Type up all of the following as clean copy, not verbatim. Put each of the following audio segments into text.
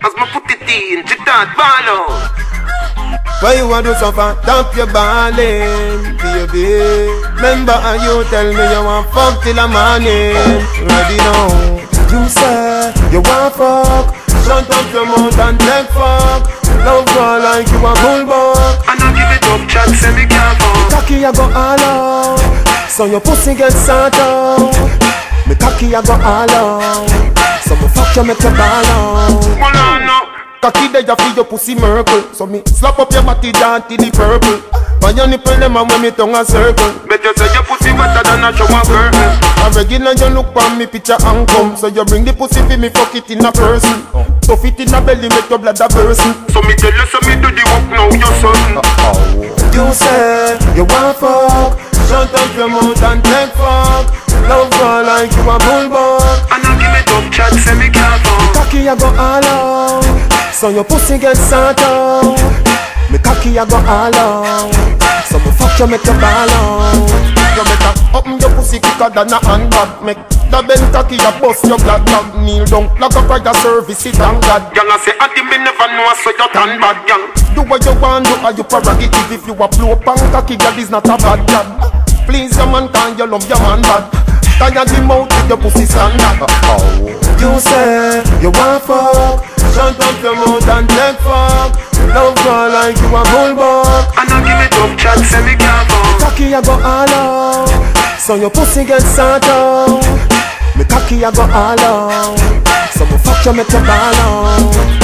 As me put it in, to that ball out. Why you want to suffer? Dump your ballin', baby. Remember how you tell me you want fuck till the morning. Ready now. You say you want fuck. Shut up your mouth and take fuck. Love girl like you a bulldog. And I give it up, chat, say me can't fuck. Cocky I go all out, so your pussy get sort out. Me cocky I go all out, so me fuck you make you ball out. Well, no. Cocky there you feel your pussy miracle, so me slap up your body down till the purple. When your nipple them and when me tongue a circle. Better say your pussy wetter than a shower curtain. A regular you look on me picture and come, so you bring the pussy for me fuck it in a person. So fit in a belly make your blood a burst. So me tell you, so me do the work now, your son. You say you want fuck, shut up your mouth and take fuck. Love girl like you a bulldog. And I give it up, chat, say me can't fuck. Cocky I go all out, so your pussy get sort out. Me cocky I go all out, so me fuck you make you ball out. You better open your pussy quicker than a handbag. Make the bend cocky a bust your black dog. Kneel down like a prayer service, it thank God. Y'all a say, Auntie me never know, so you turn bad, y'all. Do what you want, do what you prerogative. If you a blow up and cocky, God is not a bad job. Please your man, can you love your man bad? Tired the mouth with your pussy standard. You say you want fuck, shut up your mouth and take fuck. Love girl like you a bulldog. And I give it up, chat, say me can't fuck. Cocky I go all out, so your pussy get sort out. Me cocky I go all out, so me fuck you make you ball out.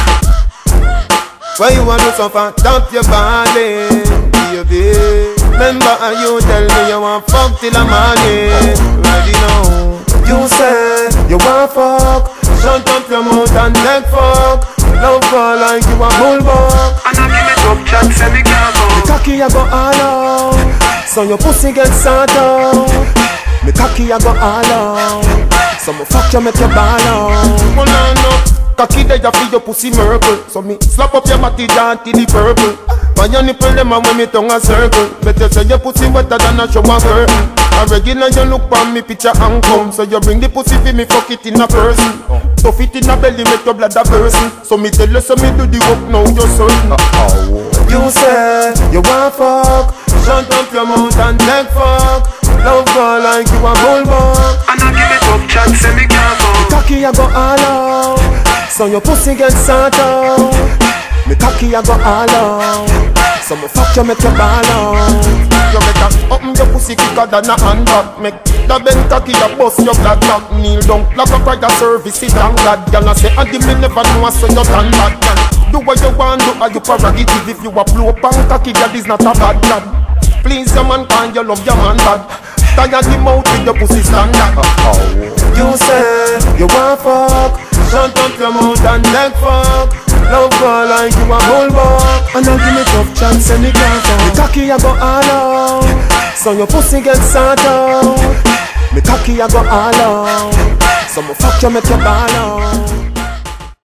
Why you want to suffer? Dump your body, baby. Remember how you tell me you want fuck till the morning. Ready now. You say you want fuck, shut up your mouth and take fuck. Love girl like you a bulldog. And I give it up, chat, say me can't fuck. Me cocky I go all out, so your pussy get sort out. Me cocky I go all out, so me fuck you make you ball out. Well, no. Cocky there you feel your pussy miracle, so me slap up your body down till the purple. When your nipple them and when me tongue a circle. Better say your pussy wetter than a shower curtain. A regular you look on me picture and come, so you bring the pussy for me fuck it in a person. So fit in a belly make your blood a person. So me tell you, so me do the work now, you're certain. You say you want fuck, shut up your mouth and take fuck. Love girl like you a bulldog. And I give it up, chat, say me can't fuck. Cocky I go all out, so your pussy get sort out. Me cocky I go all out, so me fuck you make you ball out. You better open your pussy quicker than a handbag. Make the bend cocky a bust your black dog. Kneel down like a prayer service, it thank God. Y'all a say, Auntie me never know, so you turn bad. Do what you want, do how you prerogative. If you a blow up and cocky, God is not a bad job. Please your man, can you love your man bad? Tired the mouth with your pussy standard. You say you want fuck, shut up your mouth and take fuck. Love girl like you a bulldog. And I give me tough chance and me can't fuck. Me cocky I go all out, so your pussy get sort out. Me cocky I go all out, so me fuck you make you ball out.